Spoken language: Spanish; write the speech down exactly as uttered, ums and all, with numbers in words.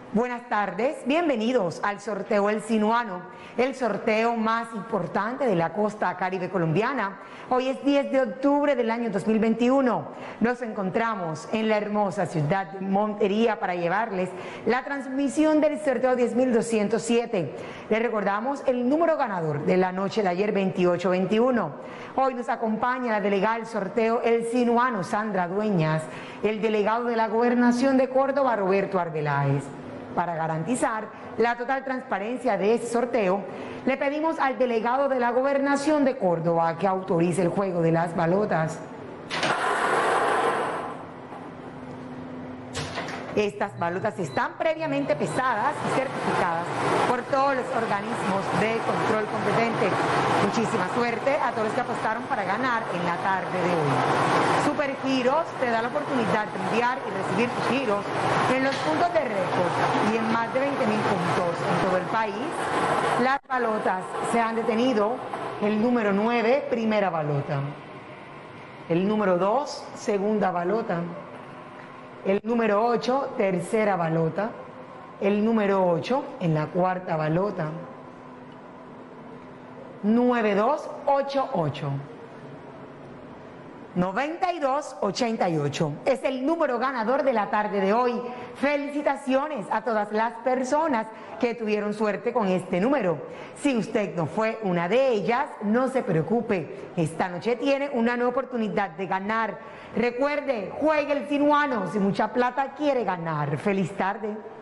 Buenas tardes, bienvenidos al sorteo El Sinuano, el sorteo más importante de la costa caribe colombiana. Hoy es diez de octubre del año dos mil veintiuno. Nos encontramos en la hermosa ciudad de Montería para llevarles la transmisión del sorteo diez mil doscientos siete. Les recordamos el número ganador de la noche de ayer, veintiocho veintiuno. Hoy nos acompaña la delegada del sorteo El Sinuano, Sandra Dueñas, el delegado de la Gobernación de Córdoba, Roberto Arbeláez. Para garantizar la total transparencia de este sorteo, le pedimos al delegado de la Gobernación de Córdoba que autorice el juego de las balotas. Estas balotas están previamente pesadas y certificadas por todos los organismos de control competente. Muchísima suerte a todos los que apostaron para ganar en la tarde de hoy. Supergiros te da la oportunidad de enviar y recibir tus giros en los puntos de récord y en más de veinte mil puntos en todo el país. Las balotas se han detenido. El número nueve, primera balota. El número dos, segunda balota. El número ocho, tercera balota. El número ocho en la cuarta balota. nueve dos ocho ocho. noventa y dos ochenta y ocho es el número ganador de la tarde de hoy. Felicitaciones a todas las personas que tuvieron suerte con este número. Si usted no fue una de ellas, no se preocupe. Esta noche tiene una nueva oportunidad de ganar. Recuerde, juegue El Sinuano si mucha plata quiere ganar. Feliz tarde.